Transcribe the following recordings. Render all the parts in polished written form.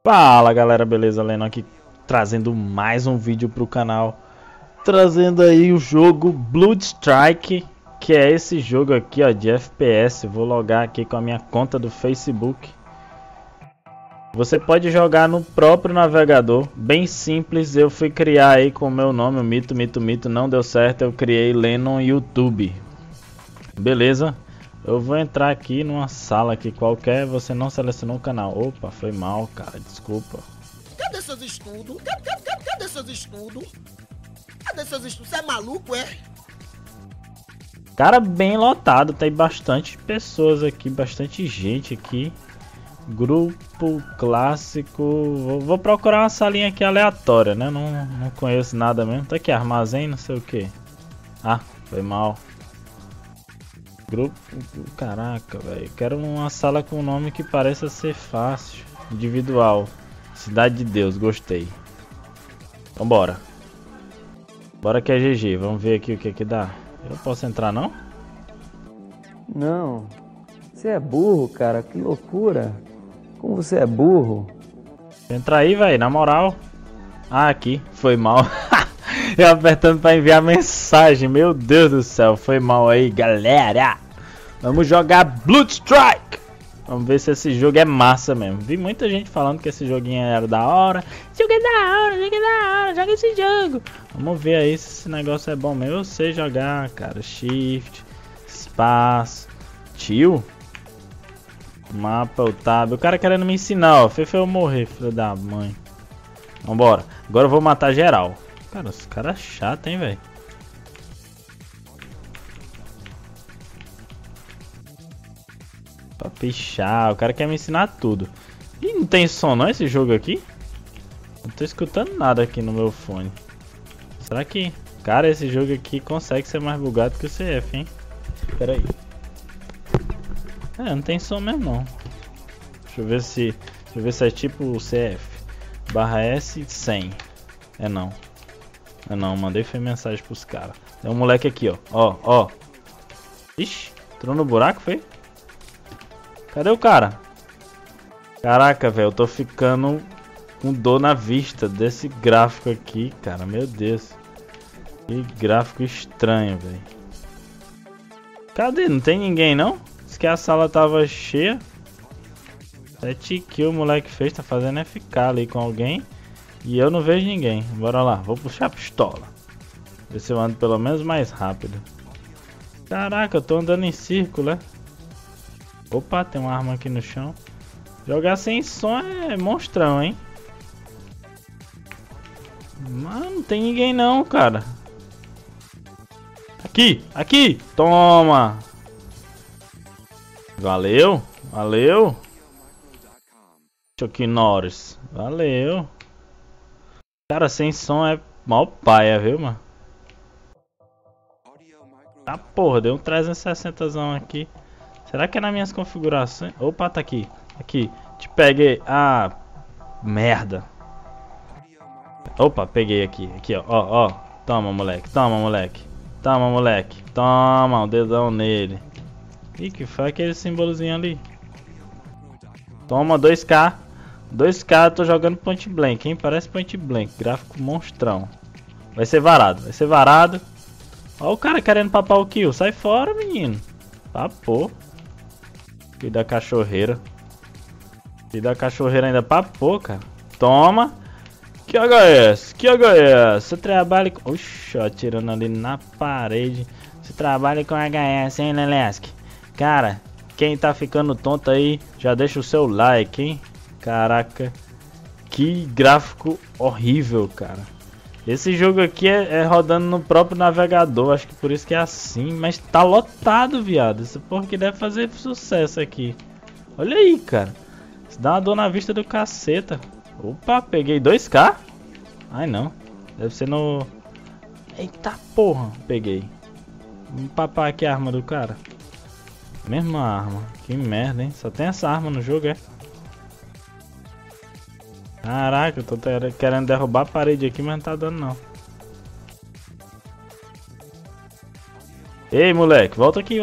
Fala galera, beleza? Leno aqui trazendo mais um vídeo pro canal. Trazendo aí o jogo Blood Strike, que é esse jogo aqui ó, de FPS. Vou logar aqui com a minha conta do Facebook. Você pode jogar no próprio navegador, bem simples. Eu fui criar aí com o meu nome, o Mito, não deu certo. Eu criei Leno YouTube. Beleza? Eu vou entrar aqui numa sala aqui qualquer, você não selecionou o canal. Opa, foi mal, cara, desculpa. Cadê seus estudos? Cadê seus estudos? Cadê seus estudos? Você é maluco, é? Cara, bem lotado, tem bastante pessoas aqui, bastante gente aqui. Grupo clássico. Vou procurar uma salinha aqui aleatória, né? Não conheço nada mesmo. Tá aqui, armazém, não sei o que. Ah, foi mal. Grupo, caraca, velho. Quero uma sala com um nome que pareça ser fácil. Individual. Cidade de Deus, gostei. Então bora. Bora que é GG. Vamos ver aqui o que dá. Eu não posso entrar não? Não. Você é burro, cara. Que loucura. Como você é burro. Entra aí, velho, na moral. Ah, aqui. Foi mal. Eu apertando pra enviar mensagem. Meu Deus do céu, foi mal aí, galera. Vamos jogar Blood Strike. Vamos ver se esse jogo é massa mesmo. Vi muita gente falando que esse joguinho era da hora. Esse jogo é da hora, esse jogo é da hora. Joga esse jogo. Vamos ver aí se esse negócio é bom mesmo. Eu sei jogar, cara. Shift, espaço, tio. Mapa, o tab. O cara querendo me ensinar, ó. Foi eu morrer, filho da mãe. Vambora. Agora eu vou matar geral. Cara, os caras chato, hein, velho. Pra pichar, o cara quer me ensinar tudo. Ih, não tem som não esse jogo aqui? Não tô escutando nada aqui no meu fone. Será que... Cara, esse jogo aqui consegue ser mais bugado que o CF, hein? Pera aí. É, não tem som mesmo não. Deixa eu ver se é tipo o CF. Barra S 100. É não. Não, mandei foi mensagem pros caras. Tem um moleque aqui, ó. Ó. Ixi, entrou no buraco, foi? Cadê o cara? Caraca, velho, eu tô ficando com dor na vista desse gráfico aqui, cara. Meu Deus. Que gráfico estranho, velho. Cadê? Não tem ninguém, não? Diz que a sala tava cheia. 7 kills o moleque fez, tá fazendo FK ali com alguém. E eu não vejo ninguém. Bora lá, vou puxar a pistola. Ver se eu ando pelo menos mais rápido. Caraca, eu tô andando em círculo, né? Opa, tem uma arma aqui no chão. Jogar sem som é monstrão, hein? Mano, não tem ninguém não, cara. Aqui! Toma! Valeu! Chuck Norris. Valeu! Cara, sem som é mal paia, viu, mano? Ah, porra, deu um 360zão aqui. Será que é nas minhas configurações? Opa, tá aqui. Aqui, te peguei. Ah, merda. Opa, peguei aqui. Aqui, ó. Toma, moleque. Toma, um dedão nele. Ih, que foi aquele símbolozinho ali? Toma, 2K. 2K, eu tô jogando Point Blank, hein? Parece Point Blank, gráfico monstrão. Vai ser varado. Ó o cara querendo papar o kill. Sai fora, menino. Papou. Filho da cachorreira. Ainda papou, cara. Toma. Que HS? Você trabalha com... Oxi, atirando ali na parede. Você trabalha com HS, hein, Leleski? Cara, quem tá ficando tonto aí, já deixa o seu like, hein? Caraca, que gráfico horrível, cara. Esse jogo aqui é rodando no próprio navegador, acho que por isso que é assim. Mas tá lotado, viado. Isso porque deve fazer sucesso aqui. Olha aí, cara. Isso dá uma dor na vista do caceta. Opa, peguei 2K. Ai, não. Deve ser no... Eita porra, peguei. Vamos papar aqui a arma do cara. Mesma arma. Que merda, hein. Só tem essa arma no jogo, é? Caraca, eu tô querendo derrubar a parede aqui, mas não tá dando não. Ei, moleque, volta aqui.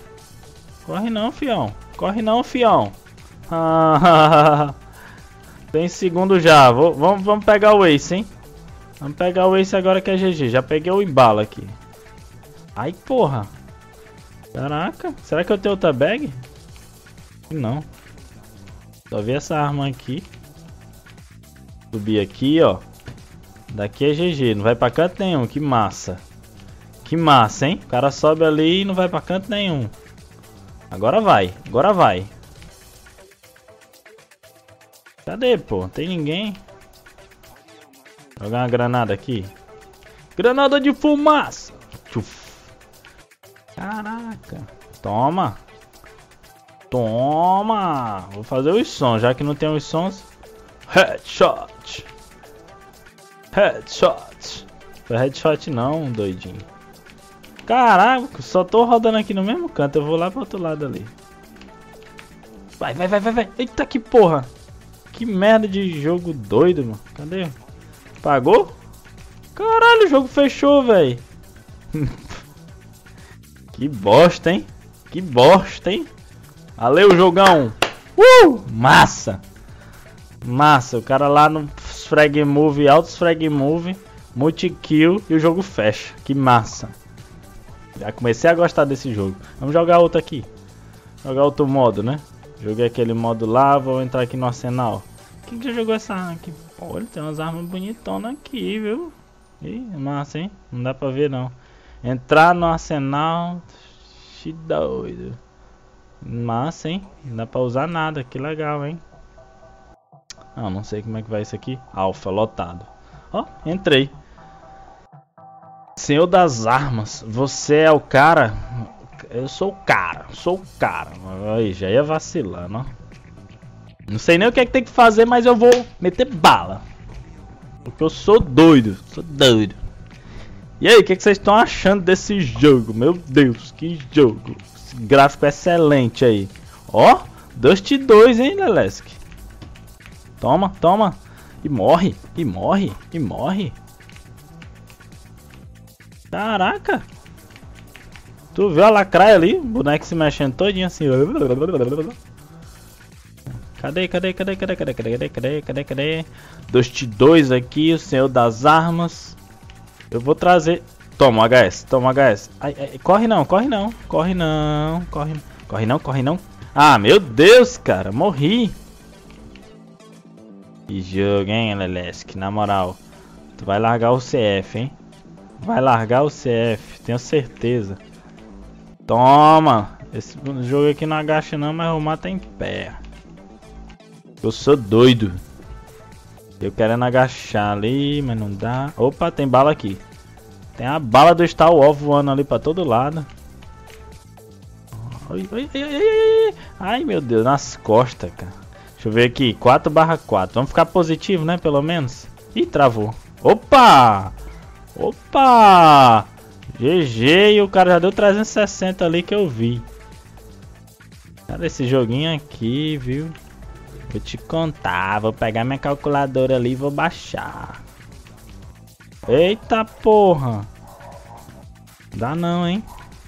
Corre não, fião. Tem segundo já. Vamos pegar o Ace, hein? Vamos pegar o Ace agora que é GG. Já peguei o embalo aqui. Ai, porra. Caraca. Será que eu tenho outra bag? Não. Só vi essa arma aqui. Subir aqui, ó. Daqui é GG. Não vai pra canto nenhum. Que massa. Que massa, hein? O cara sobe ali e não vai pra canto nenhum. Agora vai. Agora vai. Cadê, pô? Tem ninguém. Jogar uma granada aqui. Granada de fumaça. Tchuf. Caraca. Toma. Toma. Vou fazer os sons, já que não tem os sons. Headshot. Headshot. Foi headshot não, doidinho. Caraca, só tô rodando aqui no mesmo canto. Eu vou lá pro outro lado ali. Vai. Eita, que porra. Que merda de jogo doido, mano. Cadê? Pagou? Caralho, o jogo fechou, velho. Que bosta, hein? Que bosta, hein? Valeu, jogão. Massa. Massa. O cara lá no frag move, altos frag move, multi-kill e o jogo fecha. Que massa. Já comecei a gostar desse jogo. Vamos jogar outro aqui. Jogar outro modo, né? Joguei aquele modo lá, vou entrar aqui no arsenal. Quem já jogou essa arma aqui? Olha, tem umas armas bonitonas aqui, viu? Ih, massa, hein? Não dá pra ver, não. Entrar no arsenal. Que doido. Massa, hein? Não dá pra usar nada. Que legal, hein? Ah, não sei como é que vai isso aqui. Alfa, lotado. Ó, entrei. Senhor das armas. Você é o cara? Eu sou o cara. Sou o cara. Aí, já ia vacilando, ó. Não sei nem o que é que tem que fazer, mas eu vou meter bala. Porque eu sou doido. Sou doido. E aí, o que vocês estão achando desse jogo? Meu Deus, que jogo. Esse gráfico excelente aí. Ó, Dust 2, hein, Lelesk? Toma, toma. E morre, e morre, e morre. Caraca. Tu viu a lacraia ali? O boneco se mexendo todinho assim. Cadê? Dust 2 aqui, o senhor das armas. Eu vou trazer. Toma HS, toma HS. Ai, corre não, corre não. Corre não, corre não. Ah, meu Deus, cara, morri. Que jogo, hein, Lelesk, na moral. Tu vai largar o CF, hein? Vai largar o CF, tenho certeza. Toma. Esse jogo aqui não agacha não, mas o mata em pé. Eu sou doido. Eu querendo agachar ali, mas não dá. Opa, tem bala aqui. Tem a bala do Star Wars voando ali pra todo lado. Ai, meu Deus, nas costas, cara. Deixa eu ver aqui, 4/4. Vamos ficar positivo, né, pelo menos. Ih, travou. Opa! Opa! GG, e o cara já deu 360 ali que eu vi. Cara, esse joguinho aqui, viu? Vou te contar, vou pegar minha calculadora ali e vou baixar. Eita porra! Dá não, hein?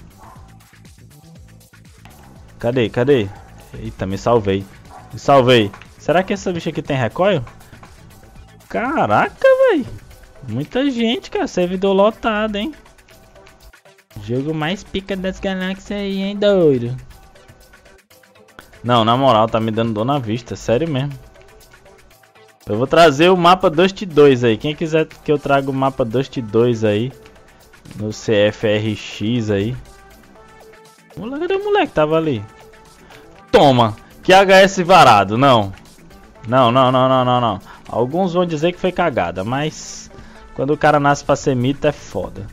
Cadê? Eita, me salvei. Me salvei. Será que essa bicha aqui tem recoil? Caraca, velho. Muita gente, cara. Servidor lotado, hein? Jogo mais pica das galáxias aí, hein, doido? Não, na moral, tá me dando dor na vista, sério mesmo. Eu vou trazer o mapa Dust 2 aí. Quem quiser que eu traga o mapa Dust 2 aí, no CFRX aí. Cadê o moleque que tava ali? Toma, que HS varado, não. Não. Alguns vão dizer que foi cagada, mas quando o cara nasce pra ser mito é foda.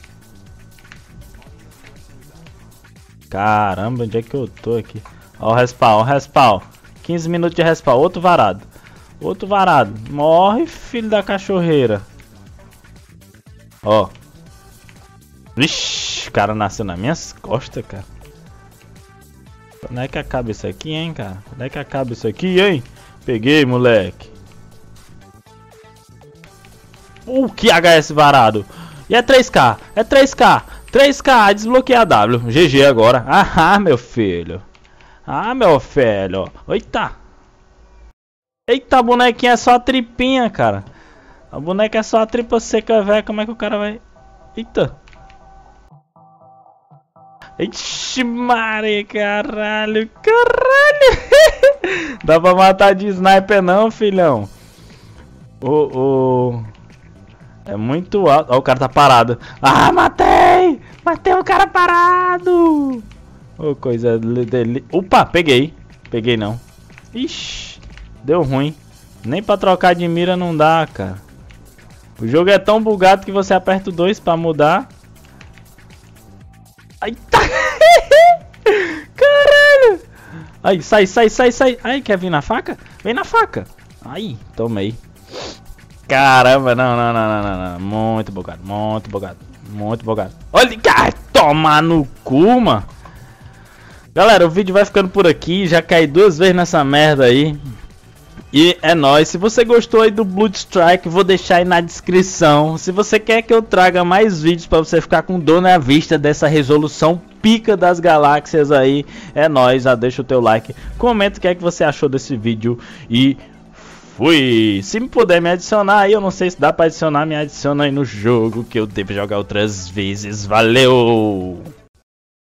Caramba, onde é que eu tô aqui? Ó o respawn. 15 minutos de respawn, outro varado. Morre, filho da cachorreira. Ó. Vixe, o cara nasceu nas minhas costas, cara. Quando é que acaba isso aqui, hein, cara? Quando é que acaba isso aqui, hein? Peguei, moleque. Que HS varado. E é 3K, 3K, desbloqueei a W. GG agora. Ah, meu filho. Eita. Eita, a bonequinha é só a tripinha, cara. A boneca é só a tripa seca, velho. Como é que o cara vai... Eita. Ixi, Maria, caralho. Caralho. Dá pra matar de sniper não, filhão. É muito alto. Ó, o cara tá parado. Ah, matei! Matei o cara parado! Ô, coisa dele. Opa, peguei. Peguei não. Ixi, deu ruim. Nem pra trocar de mira não dá, cara. O jogo é tão bugado que você aperta o 2 pra mudar. Ai, tá. Caralho! Ai, sai. Ai, quer vir na faca? Vem na faca. Ai, tomei. Caramba, não. Muito bugado. Olha, tomar no cu, mano. Galera, o vídeo vai ficando por aqui. Já caí 2 vezes nessa merda aí. E é nóis. Se você gostou aí do Blood Strike, vou deixar aí na descrição. Se você quer que eu traga mais vídeos pra você ficar com dor na vista dessa resolução pica das galáxias aí, é nóis. Já deixa o teu like, comenta o que é que você achou desse vídeo e fui. Se me puder me adicionar aí, eu não sei se dá pra adicionar, me adiciona aí no jogo que eu devo jogar outras vezes. Valeu!